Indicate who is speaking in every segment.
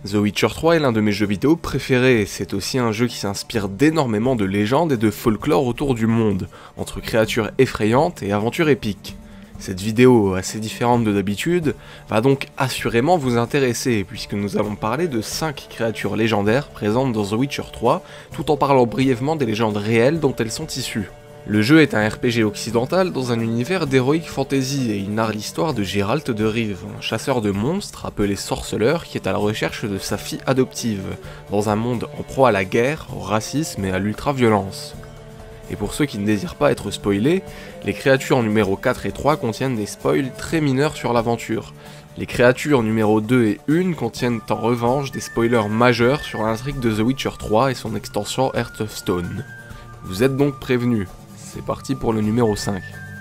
Speaker 1: The Witcher 3 est l'un de mes jeux vidéo préférés, c'est aussi un jeu qui s'inspire d'énormément de légendes et de folklore autour du monde, entre créatures effrayantes et aventures épiques. Cette vidéo, assez différente de d'habitude, va donc assurément vous intéresser, puisque nous allons parler de 5 créatures légendaires présentes dans The Witcher 3, tout en parlant brièvement des légendes réelles dont elles sont issues. Le jeu est un RPG occidental dans un univers d'heroic fantasy et il narre l'histoire de Geralt de Rive, un chasseur de monstres appelé sorceleur qui est à la recherche de sa fille adoptive, dans un monde en proie à la guerre, au racisme et à l'ultra-violence. Et pour ceux qui ne désirent pas être spoilés, les créatures numéro 4 et 3 contiennent des spoils très mineurs sur l'aventure. Les créatures numéro 2 et 1 contiennent en revanche des spoilers majeurs sur l'intrigue de The Witcher 3 et son extension Heart of Stone. Vous êtes donc prévenus. C'est parti pour le numéro 5.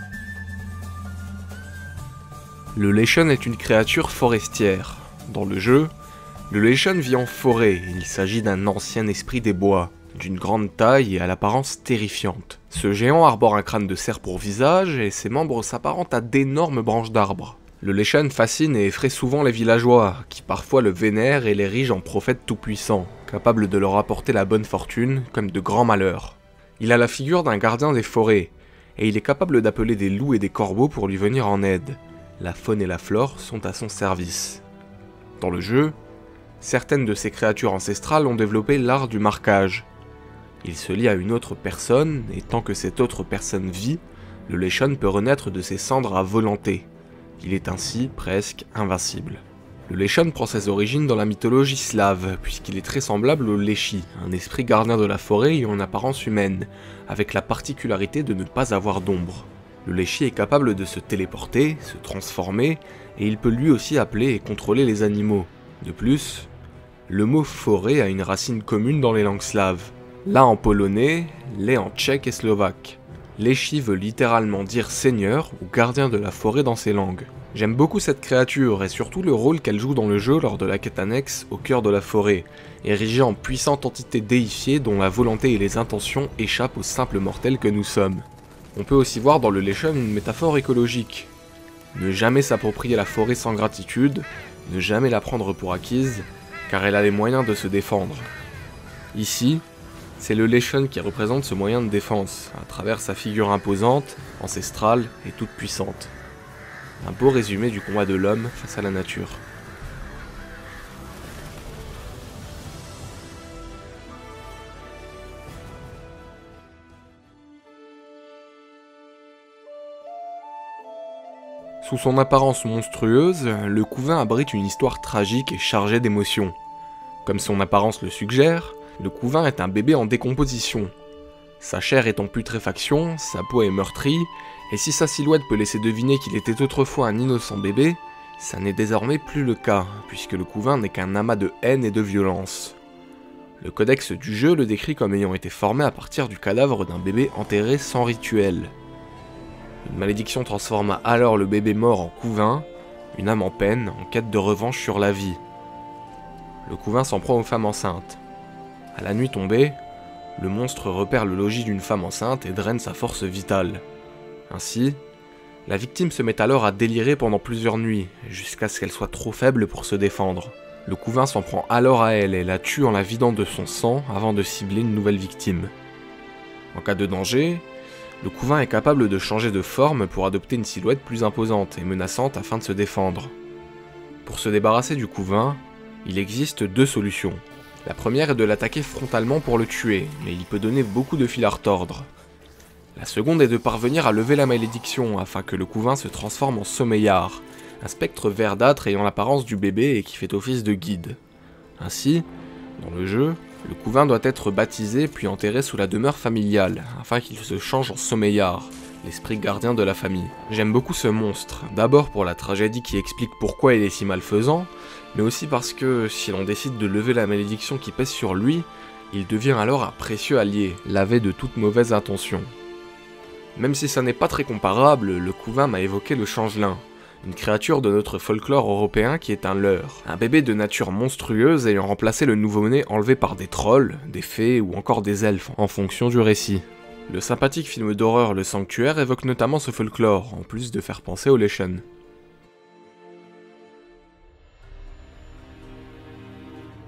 Speaker 1: Le Leishon est une créature forestière. Dans le jeu, le Leishon vit en forêt et il s'agit d'un ancien esprit des bois, d'une grande taille et à l'apparence terrifiante. Ce géant arbore un crâne de cerf pour visage et ses membres s'apparentent à d'énormes branches d'arbres. Le Leishon fascine et effraie souvent les villageois, qui parfois le vénèrent et l'érigent en prophète tout-puissant, capable de leur apporter la bonne fortune comme de grands malheurs. Il a la figure d'un gardien des forêts, et il est capable d'appeler des loups et des corbeaux pour lui venir en aide. La faune et la flore sont à son service. Dans le jeu, certaines de ces créatures ancestrales ont développé l'art du marquage. Il se lie à une autre personne, et tant que cette autre personne vit, le Leishon peut renaître de ses cendres à volonté. Il est ainsi presque invincible. Le Leishon prend ses origines dans la mythologie slave, puisqu'il est très semblable au Leshy, un esprit gardien de la forêt et en apparence humaine, avec la particularité de ne pas avoir d'ombre. Le Leshy est capable de se téléporter, se transformer, et il peut lui aussi appeler et contrôler les animaux. De plus, le mot forêt a une racine commune dans les langues slaves. La en polonais, les en tchèque et slovaque. Leshy veut littéralement dire seigneur ou gardien de la forêt dans ces langues. J'aime beaucoup cette créature et surtout le rôle qu'elle joue dans le jeu lors de la quête annexe au cœur de la forêt, érigée en puissante entité déifiée dont la volonté et les intentions échappent aux simples mortels que nous sommes. On peut aussi voir dans le Leishon une métaphore écologique. Ne jamais s'approprier la forêt sans gratitude, ne jamais la prendre pour acquise, car elle a les moyens de se défendre. Ici, c'est le Leishon qui représente ce moyen de défense, à travers sa figure imposante, ancestrale et toute puissante. Un beau résumé du combat de l'homme face à la nature. Sous son apparence monstrueuse, le couvain abrite une histoire tragique et chargée d'émotions. Comme son apparence le suggère, le couvain est un bébé en décomposition. Sa chair est en putréfaction, sa peau est meurtrie, et si sa silhouette peut laisser deviner qu'il était autrefois un innocent bébé, ça n'est désormais plus le cas, puisque le couvain n'est qu'un amas de haine et de violence. Le codex du jeu le décrit comme ayant été formé à partir du cadavre d'un bébé enterré sans rituel. Une malédiction transforma alors le bébé mort en couvain, une âme en peine, en quête de revanche sur la vie. Le couvain s'en prend aux femmes enceintes. À la nuit tombée, le monstre repère le logis d'une femme enceinte et draine sa force vitale. Ainsi, la victime se met alors à délirer pendant plusieurs nuits, jusqu'à ce qu'elle soit trop faible pour se défendre. Le couvain s'en prend alors à elle et la tue en la vidant de son sang avant de cibler une nouvelle victime. En cas de danger, le couvain est capable de changer de forme pour adopter une silhouette plus imposante et menaçante afin de se défendre. Pour se débarrasser du couvain, il existe deux solutions. La première est de l'attaquer frontalement pour le tuer, mais il peut donner beaucoup de fil à retordre. La seconde est de parvenir à lever la malédiction afin que le couvain se transforme en sommeillard, un spectre verdâtre ayant l'apparence du bébé et qui fait office de guide. Ainsi, dans le jeu, le couvain doit être baptisé puis enterré sous la demeure familiale, afin qu'il se change en sommeillard, l'esprit gardien de la famille. J'aime beaucoup ce monstre, d'abord pour la tragédie qui explique pourquoi il est si malfaisant, mais aussi parce que si l'on décide de lever la malédiction qui pèse sur lui, il devient alors un précieux allié, lavé de toute mauvaise intention. Même si ça n'est pas très comparable, le couvain m'a évoqué le changelin, une créature de notre folklore européen qui est un leurre, un bébé de nature monstrueuse ayant remplacé le nouveau-né enlevé par des trolls, des fées ou encore des elfes, en fonction du récit. Le sympathique film d'horreur Le Sanctuaire évoque notamment ce folklore, en plus de faire penser au Leishon.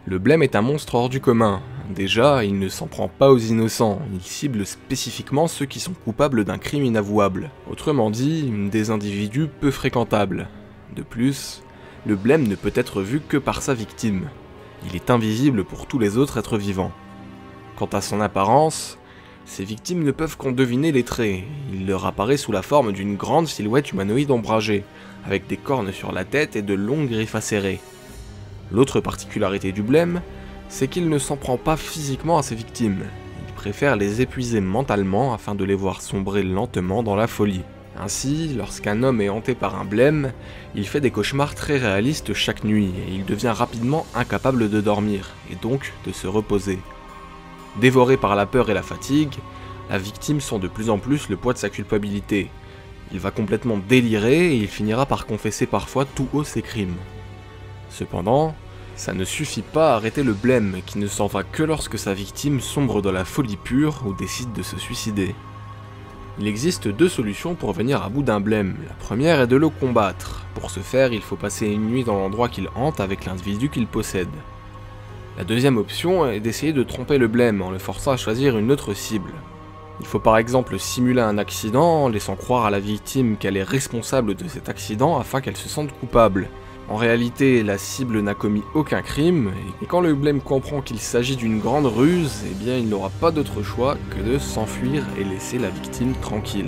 Speaker 1: Le blême est un monstre hors du commun. Déjà, il ne s'en prend pas aux innocents, il cible spécifiquement ceux qui sont coupables d'un crime inavouable. Autrement dit, des individus peu fréquentables. De plus, le blême ne peut être vu que par sa victime. Il est invisible pour tous les autres êtres vivants. Quant à son apparence, ses victimes ne peuvent qu'en deviner les traits. Il leur apparaît sous la forme d'une grande silhouette humanoïde ombragée, avec des cornes sur la tête et de longues griffes acérées. L'autre particularité du blême, c'est qu'il ne s'en prend pas physiquement à ses victimes. Il préfère les épuiser mentalement afin de les voir sombrer lentement dans la folie. Ainsi, lorsqu'un homme est hanté par un blême, il fait des cauchemars très réalistes chaque nuit et il devient rapidement incapable de dormir, et donc de se reposer. Dévoré par la peur et la fatigue, la victime sent de plus en plus le poids de sa culpabilité. Il va complètement délirer et il finira par confesser parfois tout haut ses crimes. Cependant, ça ne suffit pas à arrêter le blême qui ne s'en va que lorsque sa victime sombre dans la folie pure ou décide de se suicider. Il existe deux solutions pour venir à bout d'un blême. La première est de le combattre. Pour ce faire, il faut passer une nuit dans l'endroit qu'il hante avec l'individu qu'il possède. La deuxième option est d'essayer de tromper le blême en le forçant à choisir une autre cible. Il faut par exemple simuler un accident en laissant croire à la victime qu'elle est responsable de cet accident afin qu'elle se sente coupable. En réalité, la cible n'a commis aucun crime, et quand le blême comprend qu'il s'agit d'une grande ruse, eh bien il n'aura pas d'autre choix que de s'enfuir et laisser la victime tranquille.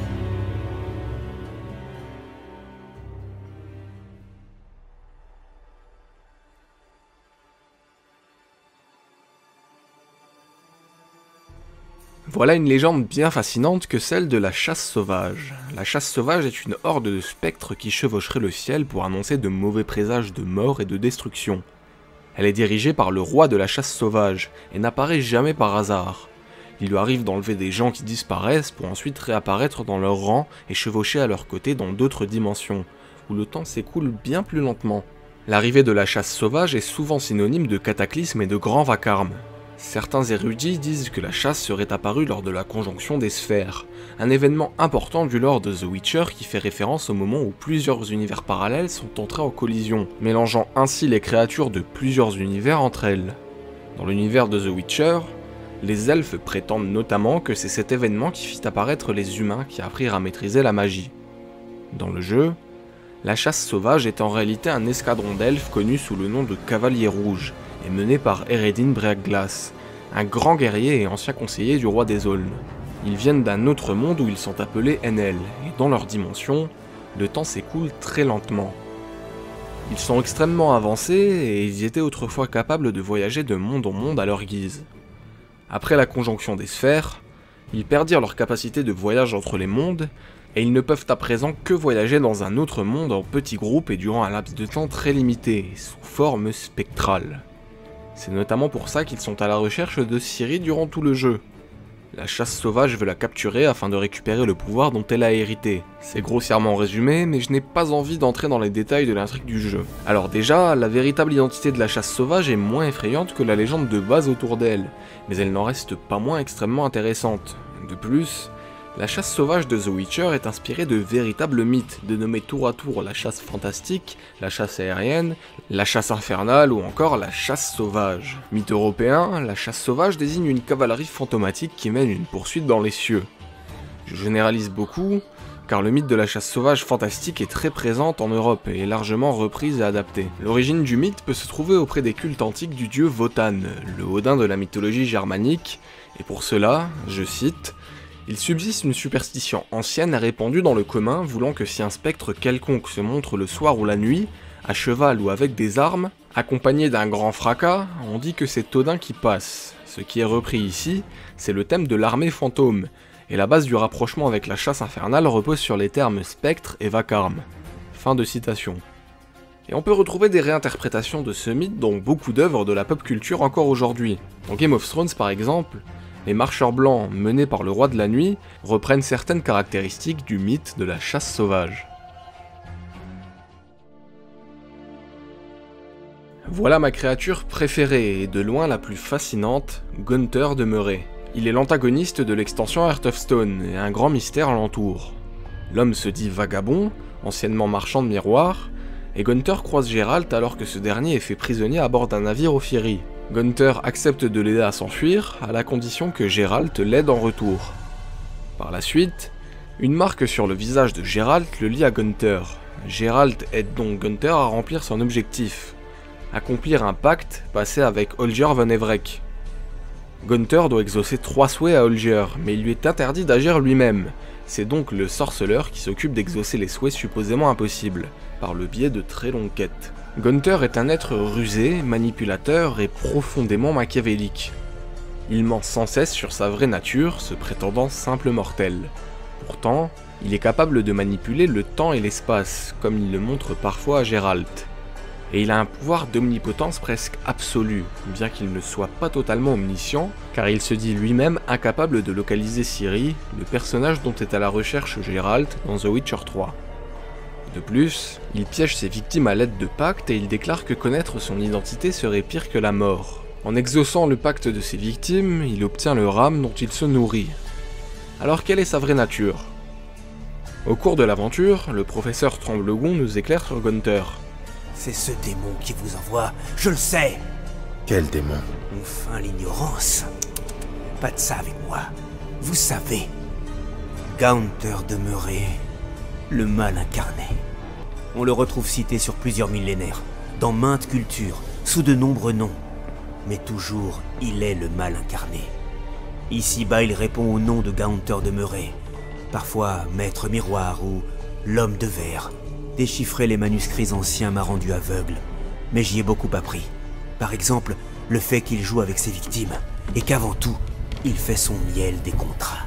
Speaker 1: Voilà une légende bien fascinante que celle de la chasse sauvage. La chasse sauvage est une horde de spectres qui chevaucherait le ciel pour annoncer de mauvais présages de mort et de destruction. Elle est dirigée par le roi de la chasse sauvage et n'apparaît jamais par hasard. Il lui arrive d'enlever des gens qui disparaissent pour ensuite réapparaître dans leur rang et chevaucher à leur côté dans d'autres dimensions, où le temps s'écoule bien plus lentement. L'arrivée de la chasse sauvage est souvent synonyme de cataclysme et de grand vacarme. Certains érudits disent que la chasse serait apparue lors de la conjonction des sphères, un événement important du lore de The Witcher qui fait référence au moment où plusieurs univers parallèles sont entrés en collision, mélangeant ainsi les créatures de plusieurs univers entre elles. Dans l'univers de The Witcher, les elfes prétendent notamment que c'est cet événement qui fit apparaître les humains qui apprirent à maîtriser la magie. Dans le jeu, la chasse sauvage est en réalité un escadron d'elfes connu sous le nom de Cavaliers Rouges, et mené par Eredin Breakglass, un grand guerrier et ancien conseiller du roi des Aulnes. Ils viennent d'un autre monde où ils sont appelés Enel, et dans leur dimension, le temps s'écoule très lentement. Ils sont extrêmement avancés et ils étaient autrefois capables de voyager de monde en monde à leur guise. Après la conjonction des sphères, ils perdirent leur capacité de voyage entre les mondes, et ils ne peuvent à présent que voyager dans un autre monde en petits groupes et durant un laps de temps très limité, sous forme spectrale. C'est notamment pour ça qu'ils sont à la recherche de Ciri durant tout le jeu. La chasse sauvage veut la capturer afin de récupérer le pouvoir dont elle a hérité. C'est grossièrement résumé, mais je n'ai pas envie d'entrer dans les détails de l'intrigue du jeu. Alors déjà, la véritable identité de la chasse sauvage est moins effrayante que la légende de base autour d'elle, mais elle n'en reste pas moins extrêmement intéressante. De plus, la chasse sauvage de The Witcher est inspirée de véritables mythes, dénommés tour à tour la chasse fantastique, la chasse aérienne, la chasse infernale ou encore la chasse sauvage. Mythe européen, la chasse sauvage désigne une cavalerie fantomatique qui mène une poursuite dans les cieux. Je généralise beaucoup, car le mythe de la chasse sauvage fantastique est très présente en Europe et est largement reprise et adaptée. L'origine du mythe peut se trouver auprès des cultes antiques du dieu Wotan, le Odin de la mythologie germanique, et pour cela, je cite, « Il subsiste une superstition ancienne et répandue dans le commun voulant que si un spectre quelconque se montre le soir ou la nuit, à cheval ou avec des armes, accompagné d'un grand fracas, on dit que c'est Odin qui passe. Ce qui est repris ici, c'est le thème de l'armée fantôme, et la base du rapprochement avec la chasse infernale repose sur les termes spectre et vacarme. » Fin de citation. Et on peut retrouver des réinterprétations de ce mythe dans beaucoup d'œuvres de la pop culture encore aujourd'hui. Dans Game of Thrones par exemple, les marcheurs blancs menés par le roi de la nuit reprennent certaines caractéristiques du mythe de la chasse sauvage. Voilà ma créature préférée et de loin la plus fascinante, Gunther de Murray. Il est l'antagoniste de l'extension Heart of Stone et un grand mystère l'entoure. L'homme se dit vagabond, anciennement marchand de miroirs, et Gunther croise Geralt alors que ce dernier est fait prisonnier à bord d'un navire aux Furies. Gunther accepte de l'aider à s'enfuir, à la condition que Geralt l'aide en retour. Par la suite, une marque sur le visage de Geralt le lie à Gunther. Geralt aide donc Gunther à remplir son objectif, accomplir un pacte passé avec Holger von Everec. Gunther doit exaucer 3 souhaits à Holger, mais il lui est interdit d'agir lui-même. C'est donc le sorceleur qui s'occupe d'exaucer les souhaits supposément impossibles, par le biais de très longues quêtes. Gunther est un être rusé, manipulateur et profondément machiavélique. Il ment sans cesse sur sa vraie nature, se prétendant simple mortel. Pourtant, il est capable de manipuler le temps et l'espace, comme il le montre parfois à Geralt. Et il a un pouvoir d'omnipotence presque absolu, bien qu'il ne soit pas totalement omniscient, car il se dit lui-même incapable de localiser Ciri, le personnage dont est à la recherche Geralt dans The Witcher 3. De plus, il piège ses victimes à l'aide de pactes et il déclare que connaître son identité serait pire que la mort. En exaucant le pacte de ses victimes, il obtient le rame dont il se nourrit. Alors quelle est sa vraie nature? Au cours de l'aventure, le professeur Tremblegon nous éclaire sur Gunther.
Speaker 2: C'est ce démon qui vous envoie, je le sais.
Speaker 3: Quel démon?
Speaker 2: On feint l'ignorance. Pas de ça avec moi. Vous savez, Gaunter demeuré, le mal incarné. On le retrouve cité sur plusieurs millénaires, dans maintes cultures, sous de nombreux noms. Mais toujours, il est le mal incarné. Ici-bas, il répond au nom de Gaunter demeuré. Parfois, Maître Miroir ou l'Homme de Verre. Déchiffrer les manuscrits anciens m'a rendu aveugle, mais j'y ai beaucoup appris. Par exemple, le fait qu'il joue avec ses victimes, et qu'avant tout, il fait son miel des contrats.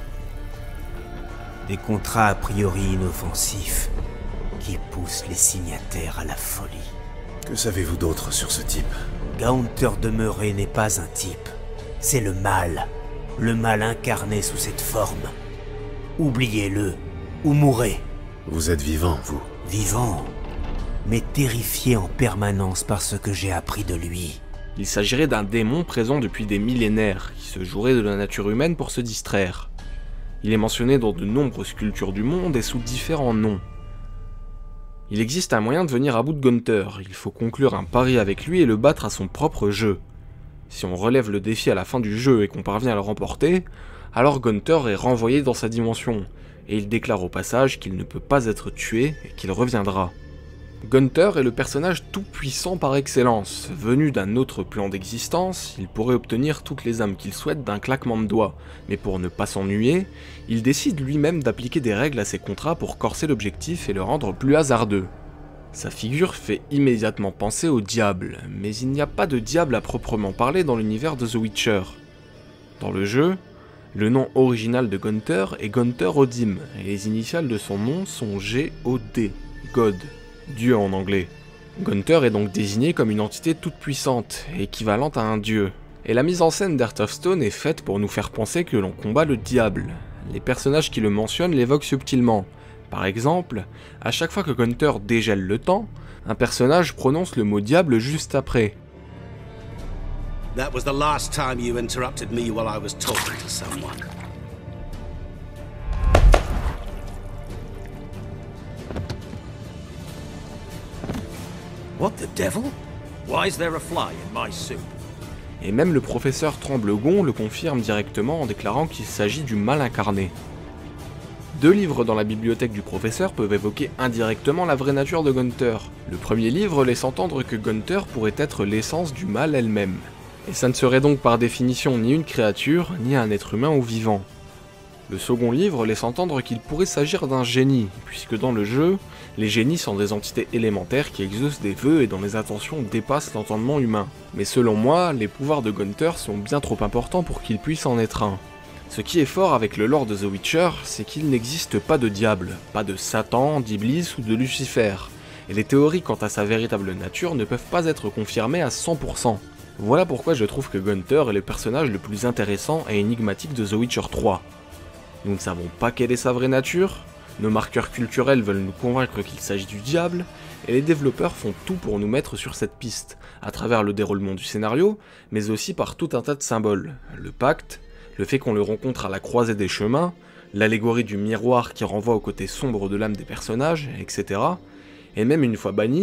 Speaker 2: Des contrats a priori inoffensifs, qui poussent les signataires à la folie.
Speaker 3: Que savez-vous d'autre sur ce type?
Speaker 2: Gaunter demeuré n'est pas un type, c'est le mal incarné sous cette forme. Oubliez-le, ou mourrez.
Speaker 3: Vous êtes vivant, vous?
Speaker 2: Vivant, mais terrifié en permanence par ce que j'ai appris de lui.
Speaker 1: Il s'agirait d'un démon présent depuis des millénaires, qui se jouerait de la nature humaine pour se distraire. Il est mentionné dans de nombreuses cultures du monde et sous différents noms. Il existe un moyen de venir à bout de Gunther, il faut conclure un pari avec lui et le battre à son propre jeu. Si on relève le défi à la fin du jeu et qu'on parvient à le remporter, alors Gunther est renvoyé dans sa dimension, et il déclare au passage qu'il ne peut pas être tué et qu'il reviendra. Gunther est le personnage tout-puissant par excellence. Venu d'un autre plan d'existence, il pourrait obtenir toutes les âmes qu'il souhaite d'un claquement de doigts, mais pour ne pas s'ennuyer, il décide lui-même d'appliquer des règles à ses contrats pour corser l'objectif et le rendre plus hasardeux. Sa figure fait immédiatement penser au diable, mais il n'y a pas de diable à proprement parler dans l'univers de The Witcher. Dans le jeu, le nom original de Gunther est Gunther Odim, et les initiales de son nom sont G-O-D, God, Dieu en anglais. Gunther est donc désigné comme une entité toute puissante, équivalente à un dieu. Et la mise en scène d'Heart of Stone est faite pour nous faire penser que l'on combat le diable. Les personnages qui le mentionnent l'évoquent subtilement. Par exemple, à chaque fois que Gunther dégèle le temps, un personnage prononce le mot diable juste après.
Speaker 4: That was the last time you interrupted me while I was talking to someone. What the devil? Why is there a fly in my soup?
Speaker 1: Et même le professeur Tremblegon le confirme directement en déclarant qu'il s'agit du mal incarné. 2 livres dans la bibliothèque du professeur peuvent évoquer indirectement la vraie nature de Gunther. Le premier livre laisse entendre que Gunther pourrait être l'essence du mal elle-même. Et ça ne serait donc par définition ni une créature, ni un être humain ou vivant. Le second livre laisse entendre qu'il pourrait s'agir d'un génie, puisque dans le jeu, les génies sont des entités élémentaires qui exaucent des vœux et dont les intentions dépassent l'entendement humain. Mais selon moi, les pouvoirs de Gunther sont bien trop importants pour qu'il puisse en être un. Ce qui est fort avec le lore de The Witcher, c'est qu'il n'existe pas de diable, pas de Satan, d'Iblis ou de Lucifer, et les théories quant à sa véritable nature ne peuvent pas être confirmées à 100%. Voilà pourquoi je trouve que Gunther est le personnage le plus intéressant et énigmatique de The Witcher 3. Nous ne savons pas quelle est sa vraie nature, nos marqueurs culturels veulent nous convaincre qu'il s'agit du diable, et les développeurs font tout pour nous mettre sur cette piste, à travers le déroulement du scénario, mais aussi par tout un tas de symboles. Le pacte, le fait qu'on le rencontre à la croisée des chemins, l'allégorie du miroir qui renvoie au côté sombre de l'âme des personnages, etc. Et même une fois banni,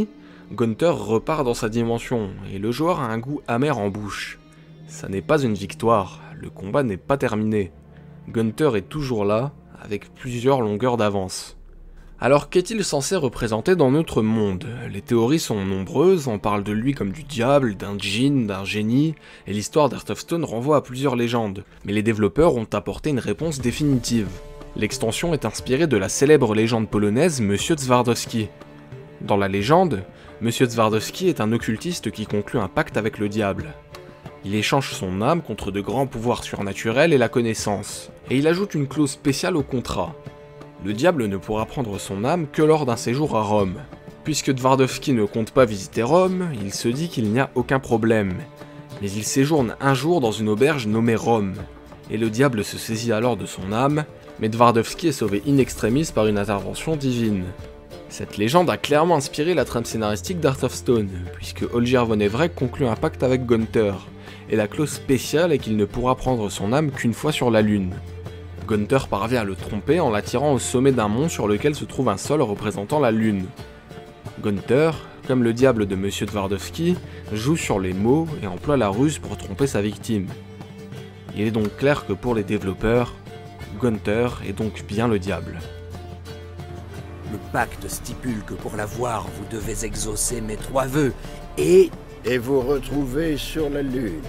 Speaker 1: Gunther repart dans sa dimension, et le joueur a un goût amer en bouche. Ça n'est pas une victoire, le combat n'est pas terminé. Gunther est toujours là, avec plusieurs longueurs d'avance. Alors qu'est-il censé représenter dans notre monde? Les théories sont nombreuses, on parle de lui comme du diable, d'un djinn, d'un génie, et l'histoire d'Heart of Stone renvoie à plusieurs légendes, mais les développeurs ont apporté une réponse définitive. L'extension est inspirée de la célèbre légende polonaise Monsieur Twardowski. Dans la légende, Monsieur Twardowski est un occultiste qui conclut un pacte avec le diable. Il échange son âme contre de grands pouvoirs surnaturels et la connaissance, et il ajoute une clause spéciale au contrat. Le diable ne pourra prendre son âme que lors d'un séjour à Rome. Puisque Twardowski ne compte pas visiter Rome, il se dit qu'il n'y a aucun problème. Mais il séjourne un jour dans une auberge nommée Rome, et le diable se saisit alors de son âme, mais Twardowski est sauvé in extremis par une intervention divine. Cette légende a clairement inspiré la trame scénaristique d'Heart of Stone, puisque Olgierd von Everec conclut un pacte avec Gunther, et la clause spéciale est qu'il ne pourra prendre son âme qu'une fois sur la Lune. Gunther parvient à le tromper en l'attirant au sommet d'un mont sur lequel se trouve un sol représentant la Lune. Gunther, comme le diable de Monsieur Twardowski, joue sur les mots et emploie la ruse pour tromper sa victime. Il est donc clair que pour les développeurs, Gunther est donc bien le diable.
Speaker 2: Le pacte stipule que pour l'avoir, vous devez exaucer mes 3 vœux et
Speaker 5: vous retrouver sur la Lune.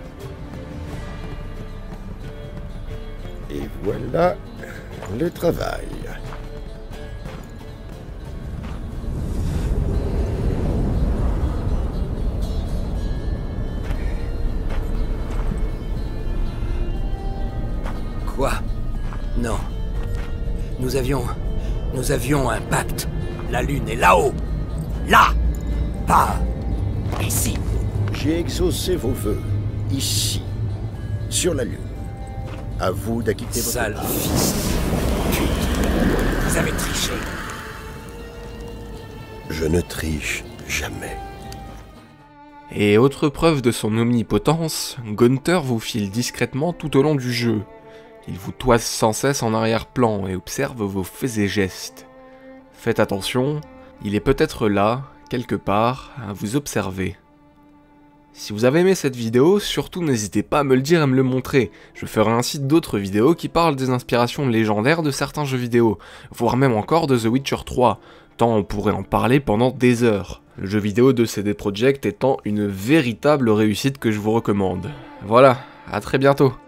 Speaker 5: Et voilà le travail.
Speaker 2: Quoi? Non. Nous avions un pacte. La Lune est là-haut. Là! Pas ici.
Speaker 5: J'ai exaucé vos vœux, ici, sur la Lune. À vous d'acquitter votre...
Speaker 2: Sale fils de pute. Vous avez triché.
Speaker 5: Je ne triche jamais.
Speaker 1: Et autre preuve de son omnipotence, Gunther vous file discrètement tout au long du jeu. Il vous toise sans cesse en arrière-plan et observe vos faits et gestes. Faites attention, il est peut-être là, quelque part, à vous observer. Si vous avez aimé cette vidéo, surtout n'hésitez pas à me le dire et à me le montrer. Je ferai ainsi d'autres vidéos qui parlent des inspirations légendaires de certains jeux vidéo, voire même encore de The Witcher 3, tant on pourrait en parler pendant des heures. Le jeu vidéo de CD Projekt étant une véritable réussite que je vous recommande. Voilà, à très bientôt.